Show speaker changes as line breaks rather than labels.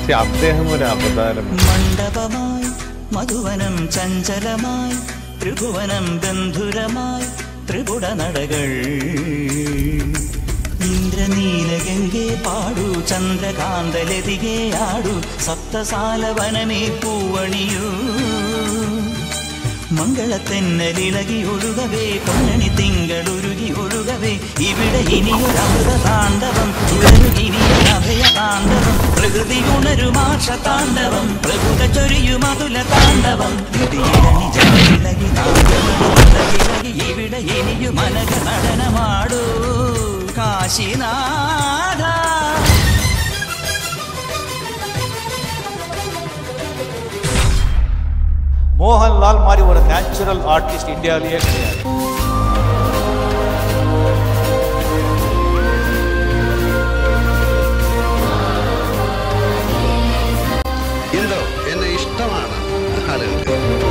അദ്ദേഹം ഒരു അവതാരം.
മണ്ഡപമായി മധുവനം ചഞ്ചലമായി ത്രിഭുവനം ബന്ധുരമായി ത്രിപുട നടകൾ ഇന്ദ്രനീലഗംഗേ പാടു ചന്ദ്രകാന്തലതികേ ആടു സപ്തസാലവനമേ പൂവണിയൂ മംഗളത്തെന്നലിളകി ഒഴുകവേ പൊന്നണി തിങ്കളുരുകി ഒഴുകവേ ഇവിടെ ഇനിയൊരമൃത താണ്ഡവം തുടരുകിനിയൊരഭയ താണ്ഡവം പ്രകൃതി ഉണരുമാഷ താണ്ഡവം പ്രഭുത ചൊരിയുമതുല താണ്ഡവം ഇടിയിടണി ജലകിളകി നാഗമണി ഇവിടെ ഇനിയും അനഘ നടനമാടൂ കാശിനാഥ.
மோகன்லால் மாதிரி ஒரு நேச்சுரல் ஆர்டிஸ்ட் இந்தியாவிலேயே கிடையாது.
എന്തോ എന്നെ ഇഷ്ടമാണ് ആളുകൾക്ക്.